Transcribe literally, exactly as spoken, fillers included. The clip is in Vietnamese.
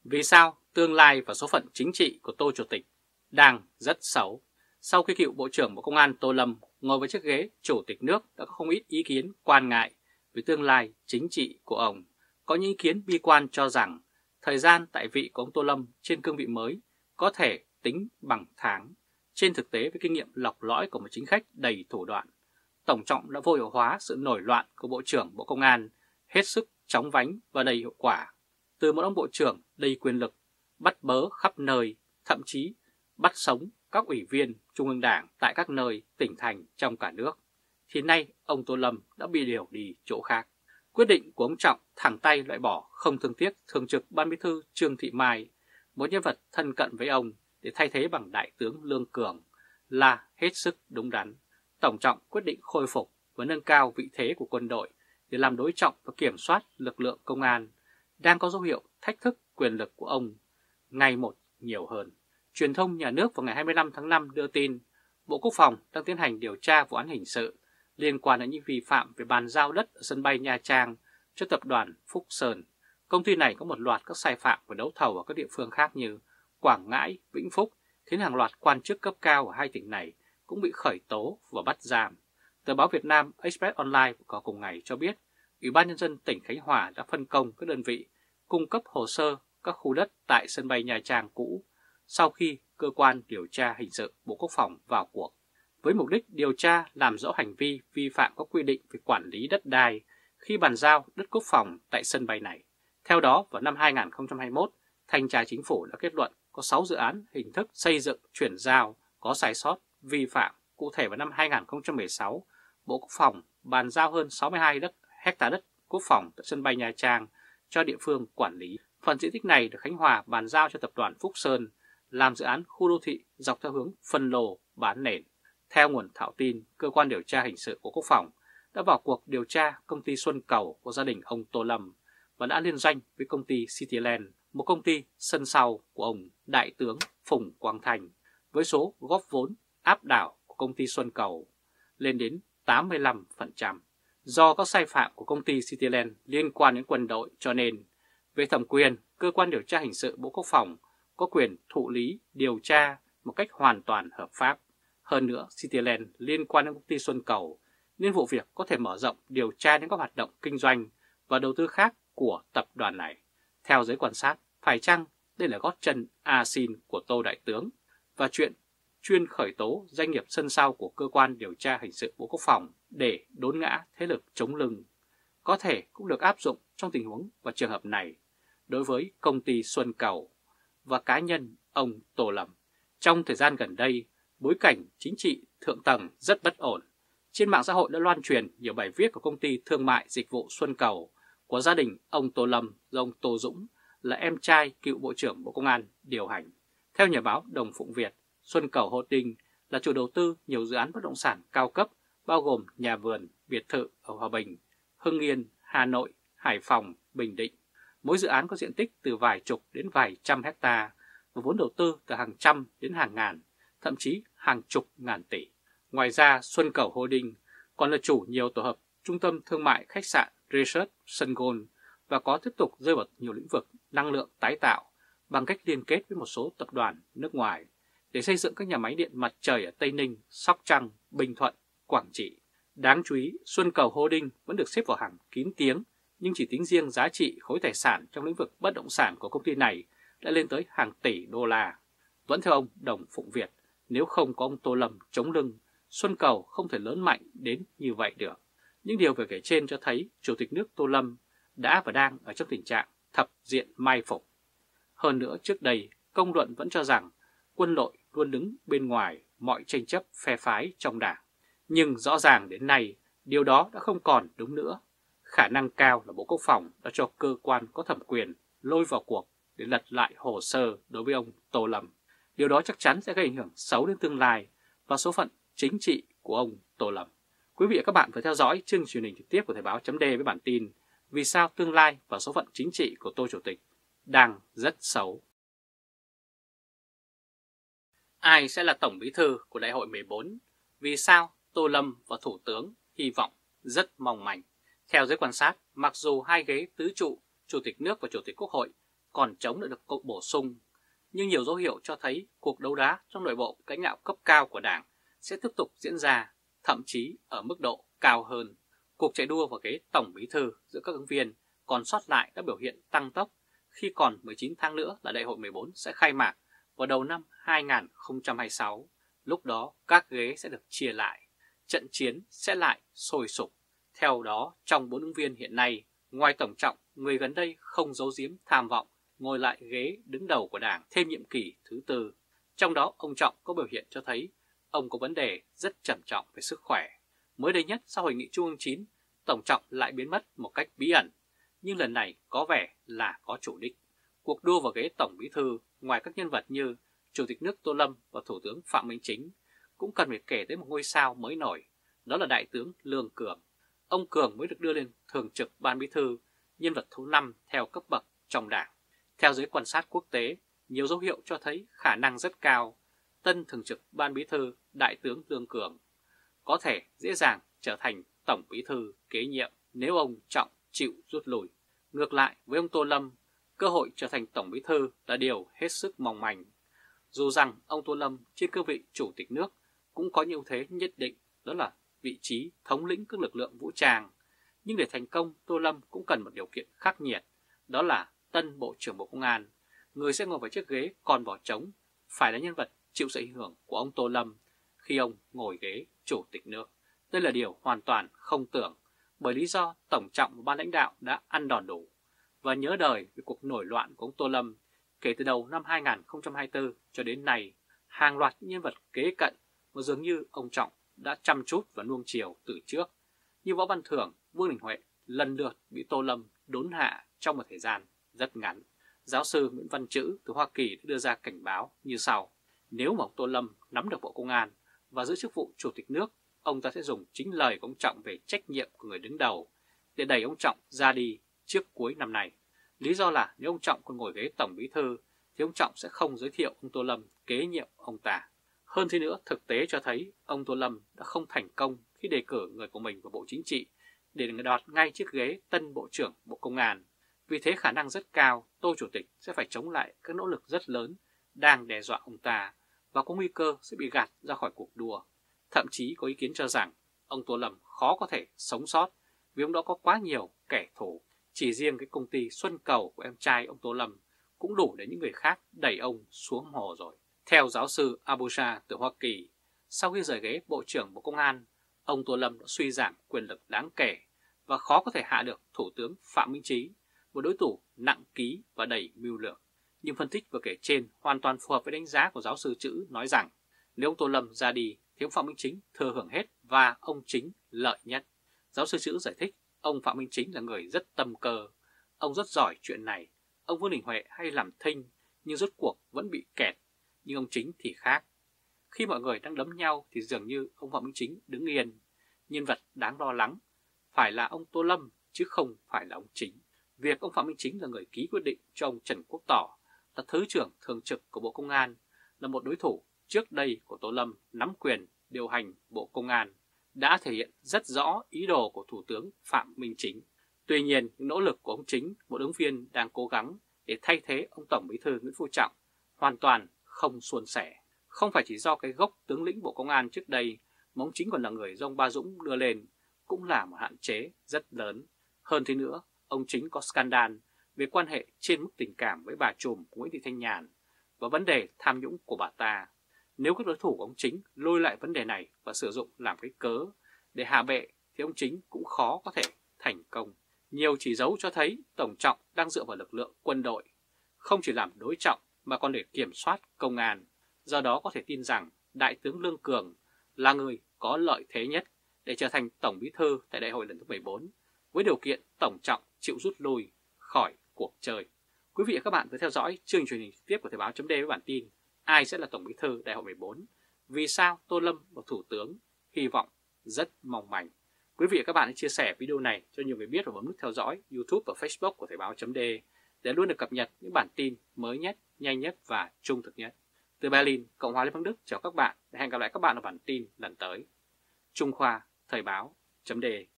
Vì sao tương lai và số phận chính trị của Tô Chủ tịch đang rất xấu? Sau khi cựu Bộ trưởng Bộ Công an Tô Lâm ngồi với chiếc ghế Chủ tịch nước đã có không ít ý kiến quan ngại về tương lai chính trị của ông. Có những ý kiến bi quan cho rằng thời gian tại vị của ông Tô Lâm trên cương vị mới có thể tính bằng tháng. Trên thực tế, với kinh nghiệm lọc lõi của một chính khách đầy thủ đoạn, Tổng Trọng đã vô hiệu hóa sự nổi loạn của Bộ trưởng Bộ Công an hết sức chóng vánh và đầy hiệu quả. Từ một ông Bộ trưởng đầy quyền lực, bắt bớ khắp nơi, thậm chí bắt sống các ủy viên Trung ương Đảng tại các nơi, tỉnh thành trong cả nước, thì nay ông Tô Lâm đã bị điều đi chỗ khác. Quyết định của ông Trọng thẳng tay loại bỏ không thương tiếc Thường trực Ban Bí thư Trương Thị Mai, một nhân vật thân cận với ông, để thay thế bằng Đại tướng Lương Cường là hết sức đúng đắn. Tổng Trọng quyết định khôi phục và nâng cao vị thế của quân đội để làm đối trọng và kiểm soát lực lượng công an đang có dấu hiệu thách thức quyền lực của ông ngày một nhiều hơn. Truyền thông nhà nước vào ngày hai mươi lăm tháng năm đưa tin Bộ Quốc phòng đang tiến hành điều tra vụ án hình sự liên quan đến những vi phạm về bàn giao đất ở sân bay Nha Trang cho tập đoàn Phúc Sơn. Công ty này có một loạt các sai phạm và đấu thầu ở các địa phương khác như Quảng Ngãi, Vĩnh Phúc, khiến hàng loạt quan chức cấp cao ở hai tỉnh này cũng bị khởi tố và bắt giam. Tờ báo Việt Nam Express Online có cùng ngày cho biết Ủy ban Nhân dân tỉnh Khánh Hòa đã phân công các đơn vị cung cấp hồ sơ các khu đất tại sân bay Nha Trang cũ sau khi cơ quan điều tra hình sự Bộ Quốc phòng vào cuộc, với mục đích điều tra làm rõ hành vi vi phạm các quy định về quản lý đất đai khi bàn giao đất quốc phòng tại sân bay này. Theo đó, vào năm hai nghìn không trăm hai mươi mốt, Thanh tra Chính phủ đã kết luận có sáu dự án hình thức xây dựng chuyển giao có sai sót, vi phạm. Cụ thể vào năm hai nghìn không trăm mười sáu, Bộ Quốc phòng bàn giao hơn sáu mươi hai đất hectare đất quốc phòng tại sân bay Nha Trang cho địa phương quản lý. Phần diện tích này được Khánh Hòa bàn giao cho tập đoàn Phúc Sơn làm dự án khu đô thị dọc theo hướng phân lô bán nền. Theo nguồn thạo tin, cơ quan điều tra hình sự của Quốc phòng đã vào cuộc điều tra công ty Xuân Cầu của gia đình ông Tô Lâm và đã liên doanh với công ty Cityland, một công ty sân sau của ông Đại tướng Phùng Quang Thành, với số góp vốn áp đảo của công ty Xuân Cầu lên đến tám mươi lăm phần trăm. Do các sai phạm của công ty Cityland liên quan đến quân đội cho nên, về thẩm quyền, cơ quan điều tra hình sự Bộ Quốc phòng có quyền thụ lý điều tra một cách hoàn toàn hợp pháp. Hơn nữa, Cityland liên quan đến công ty Xuân Cầu nên vụ việc có thể mở rộng điều tra đến các hoạt động kinh doanh và đầu tư khác của tập đoàn này. Theo giới quan sát, phải chăng đây là gót chân a xin của Tô Đại tướng và chuyện chuyên khởi tố doanh nghiệp sân sau của cơ quan điều tra hình sự Bộ Quốc phòng để đốn ngã thế lực chống lưng có thể cũng được áp dụng trong tình huống và trường hợp này đối với công ty Xuân Cầu và cá nhân ông Tô Lâm. Trong thời gian gần đây, bối cảnh chính trị thượng tầng rất bất ổn. Trên mạng xã hội đã loan truyền nhiều bài viết của công ty thương mại dịch vụ Xuân Cầu của gia đình ông Tô Lâm do ông Tô Dũng là em trai cựu Bộ trưởng Bộ Công an điều hành. Theo nhà báo Đồng Phụng Việt, Xuân Cầu Holding là chủ đầu tư nhiều dự án bất động sản cao cấp bao gồm nhà vườn, biệt thự ở Hòa Bình, Hưng Yên, Hà Nội, Hải Phòng, Bình Định. Mỗi dự án có diện tích từ vài chục đến vài trăm hecta và vốn đầu tư từ hàng trăm đến hàng ngàn, thậm chí hàng chục ngàn tỷ. Ngoài ra, Xuân Cầu Holding còn là chủ nhiều tổ hợp trung tâm thương mại, khách sạn, resort, sân golf và có tiếp tục rơi vào nhiều lĩnh vực năng lượng tái tạo bằng cách liên kết với một số tập đoàn nước ngoài để xây dựng các nhà máy điện mặt trời ở Tây Ninh, Sóc Trăng, Bình Thuận, Quảng Trị. Đáng chú ý, Xuân Cầu Holding vẫn được xếp vào hàng kín tiếng, nhưng chỉ tính riêng giá trị khối tài sản trong lĩnh vực bất động sản của công ty này đã lên tới hàng tỷ đô la. Vẫn theo ông Đồng Phụng Việt, nếu không có ông Tô Lâm chống lưng, Xuân Cầu không thể lớn mạnh đến như vậy được. Những điều vừa kể trên cho thấy Chủ tịch nước Tô Lâm đã và đang ở trong tình trạng thập diện mai phục. Hơn nữa, trước đây, công luận vẫn cho rằng quân đội luôn đứng bên ngoài mọi tranh chấp phe phái trong đảng. Nhưng rõ ràng đến nay, điều đó đã không còn đúng nữa. Khả năng cao là Bộ Quốc phòng đã cho cơ quan có thẩm quyền lôi vào cuộc để lật lại hồ sơ đối với ông Tô Lâm. Điều đó chắc chắn sẽ gây ảnh hưởng xấu đến tương lai và số phận chính trị của ông Tô Lâm. Quý vị và các bạn vừa theo dõi chương truyền hình trực tiếp của Thời báo chấm D với bản tin Vì sao tương lai và số phận chính trị của Tô Chủ tịch đang rất xấu. Ai sẽ là Tổng Bí thư của Đại hội mười bốn? Vì sao Tô Lâm và Thủ tướng hy vọng rất mong manh? Theo giới quan sát, mặc dù hai ghế tứ trụ, Chủ tịch nước và Chủ tịch Quốc hội còn trống đã được bổ sung. Nhưng nhiều dấu hiệu cho thấy cuộc đấu đá trong nội bộ lãnh đạo cấp cao của Đảng sẽ tiếp tục diễn ra, thậm chí ở mức độ cao hơn. Cuộc chạy đua vào ghế Tổng Bí thư giữa các ứng viên còn sót lại đã biểu hiện tăng tốc khi còn mười chín tháng nữa là Đại hội mười bốn sẽ khai mạc vào đầu năm hai nghìn không trăm hai mươi sáu. Lúc đó các ghế sẽ được chia lại, trận chiến sẽ lại sôi sục. Theo đó, trong bốn ứng viên hiện nay, ngoài Tổng Trọng, người gần đây không giấu giếm tham vọng ngồi lại ghế đứng đầu của Đảng thêm nhiệm kỳ thứ tư. Trong đó, ông Trọng có biểu hiện cho thấy ông có vấn đề rất trầm trọng về sức khỏe. Mới đây nhất sau Hội nghị Trung ương chín, Tổng Trọng lại biến mất một cách bí ẩn, nhưng lần này có vẻ là có chủ đích. Cuộc đua vào ghế Tổng Bí thư, ngoài các nhân vật như Chủ tịch nước Tô Lâm và Thủ tướng Phạm Minh Chính, cũng cần phải kể tới một ngôi sao mới nổi, đó là Đại tướng Lương Cường. Ông Cường mới được đưa lên Thường trực Ban Bí thư, nhân vật thứ năm theo cấp bậc trong Đảng. Theo giới quan sát quốc tế, nhiều dấu hiệu cho thấy khả năng rất cao, tân Thường trực Ban Bí thư Đại tướng Lương Cường có thể dễ dàng trở thành Tổng Bí thư kế nhiệm nếu ông Trọng chịu rút lui. Ngược lại với ông Tô Lâm, cơ hội trở thành Tổng Bí thư là điều hết sức mong manh. Dù rằng ông Tô Lâm trên cương vị Chủ tịch nước cũng có ưu thế nhất định, đó là vị trí thống lĩnh các lực lượng vũ trang. Nhưng để thành công, Tô Lâm cũng cần một điều kiện khắc nghiệt, đó là tân Bộ trưởng Bộ Công an. Người sẽ ngồi vào chiếc ghế còn bỏ trống phải là nhân vật chịu sự ảnh hưởng của ông Tô Lâm khi ông ngồi ghế Chủ tịch nước. Đây là điều hoàn toàn không tưởng, bởi lý do Tổng Trọng và ban lãnh đạo đã ăn đòn đủ và nhớ đời về cuộc nổi loạn của ông Tô Lâm. Kể từ đầu năm hai nghìn không trăm hai mươi tư cho đến nay, hàng loạt nhân vật kế cận mà dường như ông Trọng đã chăm chút và nuông chiều từ trước, như Võ Văn Thưởng, Vương Đình Huệ lần lượt bị Tô Lâm đốn hạ trong một thời gian rất ngắn. Giáo sư Nguyễn Văn Trữ từ Hoa Kỳ đã đưa ra cảnh báo như sau: nếu mà ông Tô Lâm nắm được Bộ Công an và giữ chức vụ Chủ tịch nước, ông ta sẽ dùng chính lời của ông Trọng về trách nhiệm của người đứng đầu để đẩy ông Trọng ra đi trước cuối năm nay. Lý do là nếu ông Trọng còn ngồi ghế Tổng Bí thư thì ông Trọng sẽ không giới thiệu ông Tô Lâm kế nhiệm ông ta. Hơn thế nữa, thực tế cho thấy ông Tô Lâm đã không thành công khi đề cử người của mình vào Bộ Chính trị để người đoạt ngay chiếc ghế tân Bộ trưởng Bộ Công an. Vì thế khả năng rất cao Tô Chủ tịch sẽ phải chống lại các nỗ lực rất lớn đang đe dọa ông ta và có nguy cơ sẽ bị gạt ra khỏi cuộc đua. Thậm chí có ý kiến cho rằng ông Tô Lâm khó có thể sống sót vì ông đó có quá nhiều kẻ thù. Chỉ riêng cái công ty Xuân Cầu của em trai ông Tô Lâm cũng đủ để những người khác đẩy ông xuống hồ rồi. Theo giáo sư Abuja từ Hoa Kỳ, sau khi rời ghế Bộ trưởng Bộ Công an, ông Tô Lâm đã suy giảm quyền lực đáng kể và khó có thể hạ được Thủ tướng Phạm Minh Chính, một đối thủ nặng ký và đầy mưu lược. Nhưng phân tích vừa kể trên hoàn toàn phù hợp với đánh giá của giáo sư Trữ nói rằng nếu ông Tô Lâm ra đi thì ông Phạm Minh Chính thừa hưởng hết và ông Chính lợi nhất. Giáo sư Trữ giải thích ông Phạm Minh Chính là người rất tâm cơ, ông rất giỏi chuyện này. Ông Vương Đình Huệ hay làm thinh nhưng rốt cuộc vẫn bị kẹt, nhưng ông Chính thì khác. Khi mọi người đang đấm nhau thì dường như ông Phạm Minh Chính đứng yên. Nhân vật đáng lo lắng phải là ông Tô Lâm chứ không phải là ông Chính. Việc ông Phạm Minh Chính là người ký quyết định cho ông Trần Quốc Tỏ là Thứ trưởng Thường trực của Bộ Công an, là một đối thủ trước đây của Tô Lâm nắm quyền điều hành Bộ Công an, đã thể hiện rất rõ ý đồ của Thủ tướng Phạm Minh Chính. Tuy nhiên, những nỗ lực của ông Chính, một ứng viên đang cố gắng để thay thế ông Tổng Bí thư Nguyễn Phú Trọng, hoàn toàn không suôn sẻ. Không phải chỉ do cái gốc tướng lĩnh Bộ Công an trước đây, mà ông Chính còn là người do ông Ba Dũng đưa lên, cũng là một hạn chế rất lớn. Hơn thế nữa, ông Chính có scandal về quan hệ trên mức tình cảm với bà trùm Nguyễn Thị Thanh Nhàn và vấn đề tham nhũng của bà ta. Nếu các đối thủ của ông Chính lôi lại vấn đề này và sử dụng làm cái cớ để hạ bệ thì ông Chính cũng khó có thể thành công. Nhiều chỉ dấu cho thấy Tổng Trọng đang dựa vào lực lượng quân đội, không chỉ làm đối trọng mà còn để kiểm soát công an. Do đó có thể tin rằng Đại tướng Lương Cường là người có lợi thế nhất để trở thành Tổng Bí thư tại Đại hội lần thứ mười bốn, với điều kiện Tổng Trọng chịu rút lui khỏi cuộc chơi. Quý vị và các bạn vừa theo dõi chương truyền hình trực tiếp của Thời báo chấm D với bản tin ai sẽ là Tổng Bí thư Đại hội mười bốn, vì sao Tô Lâm và Thủ tướng, hy vọng rất mong manh. Quý vị và các bạn hãy chia sẻ video này cho nhiều người biết và bấm nút theo dõi YouTube và Facebook của Thời báo chấm D để luôn được cập nhật những bản tin mới nhất, nhanh nhất và trung thực nhất. Từ Berlin, Cộng hòa Liên bang Đức chào các bạn và hẹn gặp lại các bạn ở bản tin lần tới. Trung Khoa, Thời báo chấm D.